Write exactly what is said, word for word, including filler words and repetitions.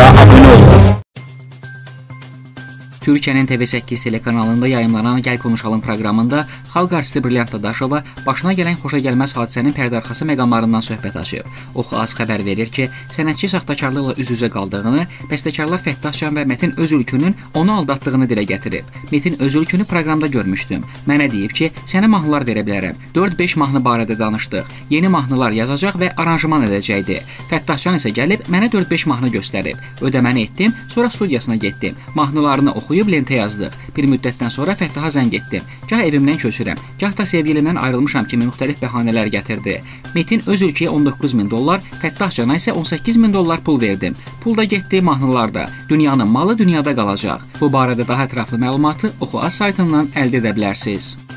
abone olun. Türkiyənin T V səkkiz telekanalında yayımlanan Gəl Konuşalım proqramında xalq artisti Brilliant Dadaşova başına gələn xoşagəlməz hadisənin pərdəarxası məqamlarından söhbət açıb. Oxu Az xəbər verir ki, sənətçi saxtakarlıqla üz-üzə qaldığını, bəstəkarlar Fəttahcan və Metin Özülkünün onu aldatdığını dilə gətirib. Metin Özülkünü proqramda görmüşdüm. Mənə deyib ki, sənə mahnılar verə bilərəm. dörd beş mahnı barədə danışdıq. Yeni mahnılar yazacaq və aranjman edəcəkdi. Fəttahcan isə gəlib mənə dörd beş mahnı göstərib. Ödəməni etdim, sonra studiyasına getdim. Mahnılarını oxuyub lentə yazdıq. Bir müddətdən sonra Fəttaha zəng etdim. Gah evimdən köçürəm, gah da sevgilimdən ayrılmışam kimi müxtəlif bəhanələr gətirdi. Metin Özülküyə on doqquz min dollar, Fəttahcana isə on səkkiz min dollar pul verdim. Pul da getdi mahnılarda. Dünyanın malı dünyada qalacaq. Bu barədə daha ətraflı məlumatı Oxu Az saytından əldə edə bilərsiniz.